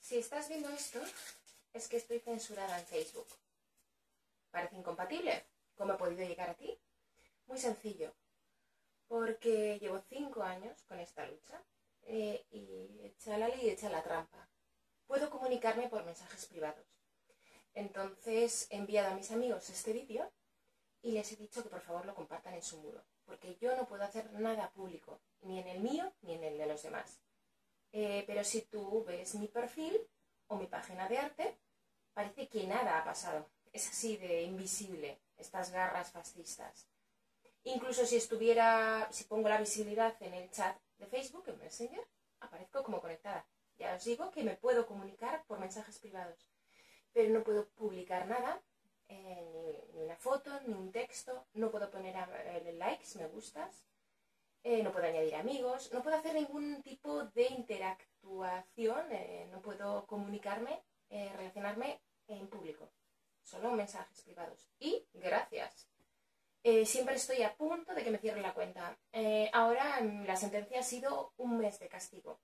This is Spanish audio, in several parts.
Si estás viendo esto, es que estoy censurada en Facebook. ¿Parece incompatible? ¿Cómo he podido llegar a ti? Muy sencillo, porque llevo 5 años con esta lucha y echa la ley y echa la trampa. Puedo comunicarme por mensajes privados. Entonces he enviado a mis amigos este vídeo y les he dicho que por favor lo compartan en su muro, porque yo no puedo hacer nada público, ni en el mío ni en el de los demás. Pero si tú ves mi perfil o mi página de arte, parece que nada ha pasado. Es así de invisible, estas garras fascistas. Incluso si pongo la visibilidad en el chat de Facebook, en Messenger, aparezco como conectada. Ya os digo que me puedo comunicar por mensajes privados, pero no puedo publicar nada, ni una foto, ni un texto, no puedo poner likes, me gustas, no puedo añadir amigos, no puedo hacer ningún tipo de interactuación, no puedo comunicarme, relacionarme en público, solo mensajes privados. Y gracias. Siempre estoy a punto de que me cierren la cuenta. Ahora la sentencia ha sido 1 mes de castigo.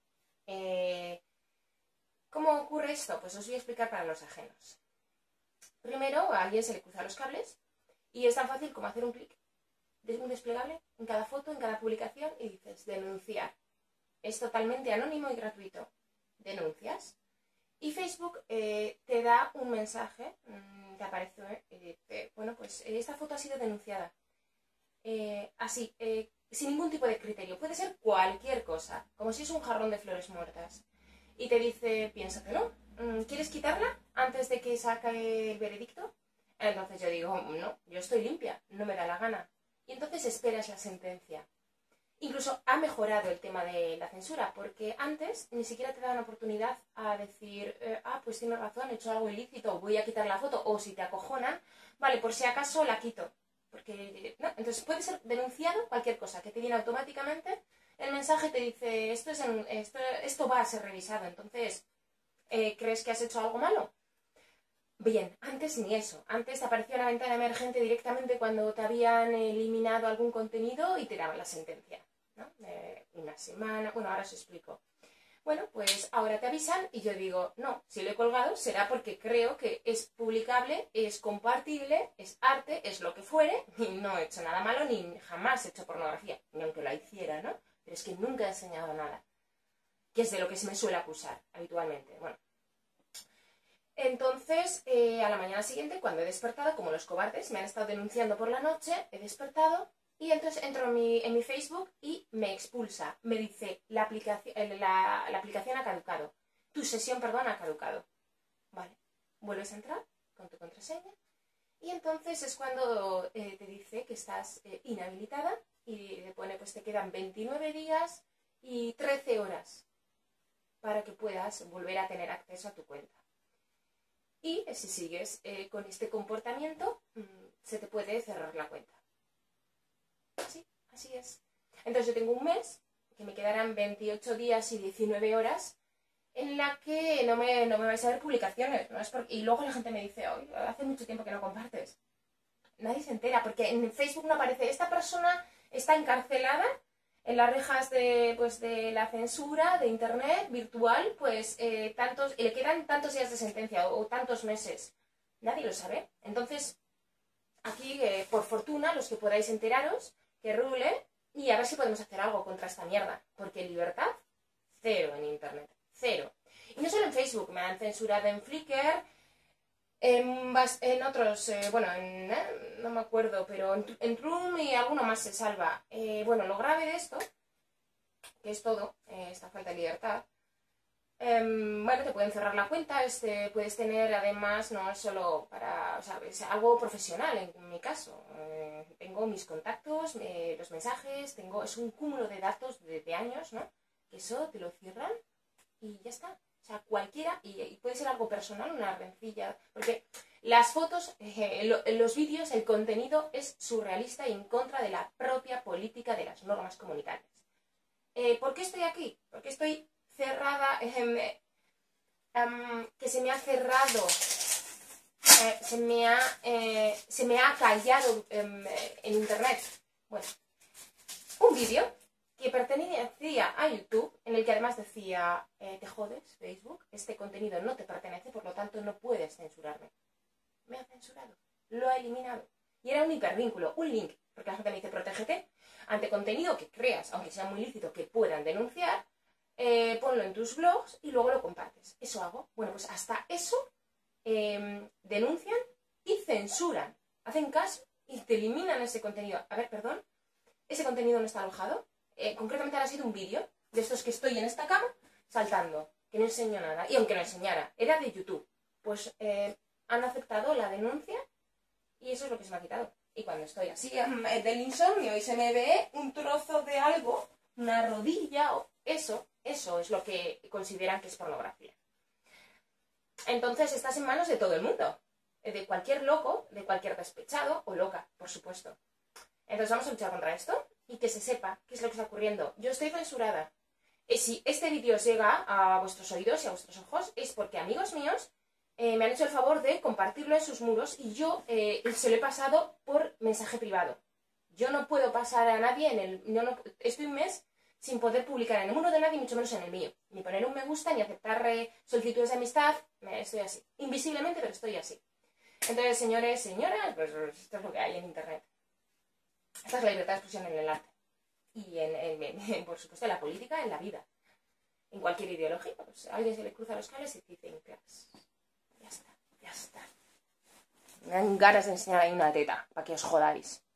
¿Cómo ocurre esto? Pues os voy a explicar para los ajenos. Primero, a alguien se le cruzan los cables y es tan fácil como hacer un clic de un desplegable en cada foto, en cada publicación y dices denunciar. Es totalmente anónimo y gratuito. Denuncias. Y Facebook te da un mensaje, te aparece y dice, bueno, pues esta foto ha sido denunciada. Así, sin ningún tipo de criterio. Puede ser cualquier cosa, como si es un jarrón de flores muertas. Y te dice, piénsatelo, ¿quieres quitarla antes de que saque el veredicto? Entonces yo digo, no, yo estoy limpia, no me da la gana. Y entonces esperas la sentencia. Incluso ha mejorado el tema de la censura, porque antes ni siquiera te daban oportunidad a decir, pues tienes razón, he hecho algo ilícito, voy a quitar la foto, o si te acojonan, vale, por si acaso la quito. Porque, no, entonces puede ser denunciado cualquier cosa, que te viene automáticamente, el mensaje te dice, esto va a ser revisado, entonces, ¿crees que has hecho algo malo? Bien, antes ni eso. Antes te aparecía una ventana emergente directamente cuando te habían eliminado algún contenido y te daban la sentencia, ¿no? 1 semana, bueno, ahora os explico. Bueno, pues ahora te avisan y yo digo, no, si lo he colgado será porque creo que es publicable, es compartible, es arte, es lo que fuere, y no he hecho nada malo ni jamás he hecho pornografía, ni aunque la hiciera, ¿no? Pero es que nunca he enseñado nada, que es de lo que se me suele acusar habitualmente. Bueno. Entonces, a la mañana siguiente, cuando he despertado, como los cobardes me han estado denunciando por la noche, he despertado y entonces entro en mi Facebook y me expulsa. Me dice, la aplicación ha caducado. Tu sesión, perdón, ha caducado. Vale, vuelves a entrar con tu contraseña y entonces es cuando te dice que estás inhabilitada y te pone, pues te quedan 29 días y 13 horas para que puedas volver a tener acceso a tu cuenta. Y si sigues con este comportamiento, se te puede cerrar la cuenta. Sí, así es. Entonces yo tengo 1 mes, que me quedarán 28 días y 19 horas, en la que no me vais a ver publicaciones. ¿No? Y luego la gente me dice, hace mucho tiempo que no compartes. Nadie se entera, porque en Facebook no aparece, esta persona está encarcelada en las rejas de la censura de internet virtual, pues y le quedan tantos días de sentencia o tantos meses. Nadie lo sabe. Entonces, aquí, por fortuna, los que podáis enteraros, que rule, y a ver si podemos hacer algo contra esta mierda. Porque libertad, cero en internet. Cero. Y no solo en Facebook, me han censurado en Flickr, en otros, no me acuerdo, pero en Room y alguno más se salva. Bueno, lo grave de esto, que es todo, esta falta de libertad, bueno, te pueden cerrar la cuenta, puedes tener además, no es solo para, o sea, es algo profesional en mi caso. Tengo mis contactos, los mensajes, es un cúmulo de datos de años, ¿no? Que eso te lo cierran y ya está. O sea, cualquiera, y puede ser algo personal, una rencilla, porque las fotos, los vídeos, el contenido es surrealista y en contra de la propia política de las normas comunitarias. ¿Por qué estoy aquí? Porque estoy cerrada, que se me ha cerrado, se me ha callado en internet. Bueno, un vídeo que pertenecía a YouTube, en el que además decía, te jodes, Facebook, este contenido no te pertenece, por lo tanto no puedes censurarme. Me ha censurado, lo ha eliminado. Y era un hipervínculo, un link, porque la gente me dice, protégete ante contenido que creas, aunque sea muy lícito, que puedan denunciar, ponlo en tus blogs y luego lo compartes. Eso hago. Bueno, pues hasta eso denuncian y censuran. Hacen caso y te eliminan ese contenido. A ver, perdón, ese contenido no está alojado. Concretamente ahora ha sido un vídeo de estos que estoy en esta cama saltando, que no enseño nada. Y aunque no enseñara, era de YouTube. Pues han aceptado la denuncia y eso es lo que se me ha quitado. Y cuando estoy así del insomnio y se me ve un trozo de algo, una rodilla, eso es lo que consideran que es pornografía. Entonces estás en manos de todo el mundo, de cualquier loco, de cualquier despechado o loca, por supuesto. Entonces vamos a luchar contra esto y que se sepa qué es lo que está ocurriendo. Yo estoy censurada. Si este vídeo llega a vuestros oídos y a vuestros ojos es porque amigos míos me han hecho el favor de compartirlo en sus muros y yo se lo he pasado por mensaje privado. Yo no puedo pasar a nadie estoy un mes sin poder publicar en el muro de nadie, mucho menos en el mío. Ni poner un me gusta, ni aceptar solicitudes de amistad. Estoy así. Invisiblemente, pero estoy así. Entonces, señores, señoras, pues esto es lo que hay en Internet. Esta es la libertad de expresión en el arte. Y, por supuesto, en la política, en la vida. En cualquier ideología, pues a alguien se le cruza los cables y dice, ya está. Me dan ganas de enseñar ahí una teta, para que os jodáis.